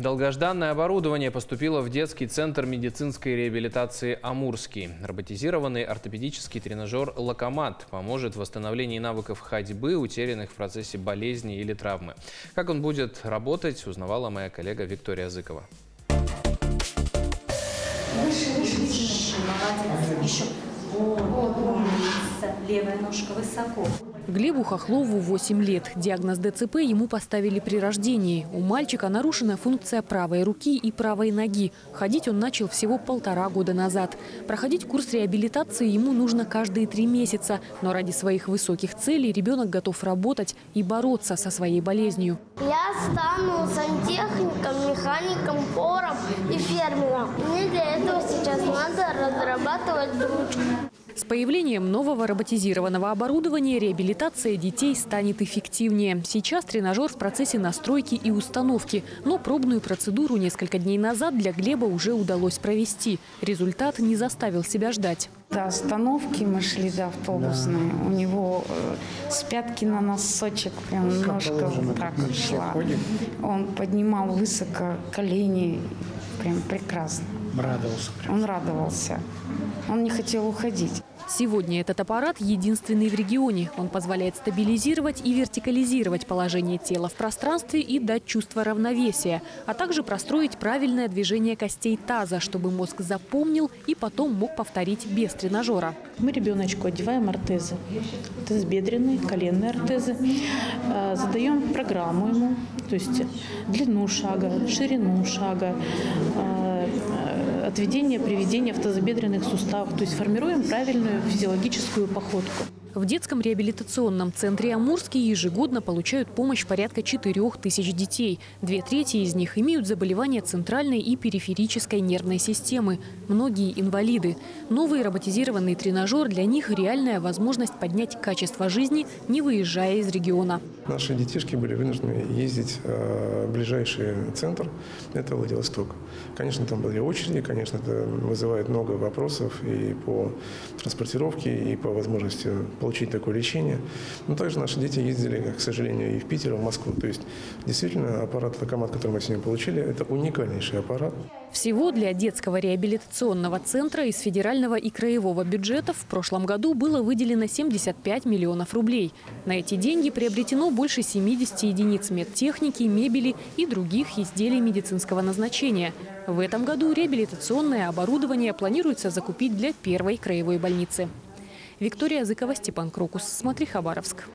Долгожданное оборудование поступило в детский центр медицинской реабилитации «Амурский». Роботизированный ортопедический тренажер «Локомат» поможет в восстановлении навыков ходьбы, утерянных в процессе болезни или травмы. Как он будет работать, узнавала моя коллега Виктория Зыкова. Еще. Вот, умница. Левая ножка высоко. Глебу Хохлову 8 лет. Диагноз ДЦП ему поставили при рождении. У мальчика нарушена функция правой руки и правой ноги. Ходить он начал всего 1,5 года назад. Проходить курс реабилитации ему нужно каждые 3 месяца. Но ради своих высоких целей ребенок готов работать и бороться со своей болезнью. Я стану сантехником, механиком, поваром и фермером. Мне для этого сейчас надо разрабатывать ручку. С появлением нового роботизированного оборудования реабилитация детей станет эффективнее. Сейчас тренажер в процессе настройки и установки. Но пробную процедуру несколько дней назад для Глеба уже удалось провести. Результат не заставил себя ждать. До остановки мы шли до автобусной. У него с пятки на носочек прям ножка вот так вот шла. Он поднимал высоко колени. Прям прекрасно. Он радовался. Он не хотел уходить. Сегодня этот аппарат единственный в регионе. Он позволяет стабилизировать и вертикализировать положение тела в пространстве и дать чувство равновесия, а также простроить правильное движение костей таза, чтобы мозг запомнил и потом мог повторить без тренажера. Мы ребеночку одеваем ортезы. Тазобедренные, коленные ортезы. Задаем программу ему, то есть длину шага, ширину шага, отведение, приведение в тазобедренных суставах. То есть формируем правильную физиологическую походку. В детском реабилитационном центре «Амурский» ежегодно получают помощь порядка 4000 детей. 2/3 из них имеют заболевания центральной и периферической нервной системы. Многие инвалиды. Новый роботизированный тренажер для них – реальная возможность поднять качество жизни, не выезжая из региона. Наши детишки были вынуждены ездить в ближайший центр – это Владивосток. Конечно, там были очереди, конечно, это вызывает много вопросов и по транспортировке, и по возможности получить такое лечение. Но также наши дети ездили, к сожалению, и в Питер, и в Москву. То есть действительно аппарат «Локомат», который мы сегодня получили, это уникальнейший аппарат. Всего для детского реабилитационного центра из федерального и краевого бюджетов в прошлом году было выделено 75 миллионов рублей. На эти деньги приобретено больше 70 единиц медтехники, мебели и других изделий медицинского назначения. В этом году реабилитационное оборудование планируется закупить для первой краевой больницы. Виктория Зыкова, Степан Крокус. Смотри, Хабаровск.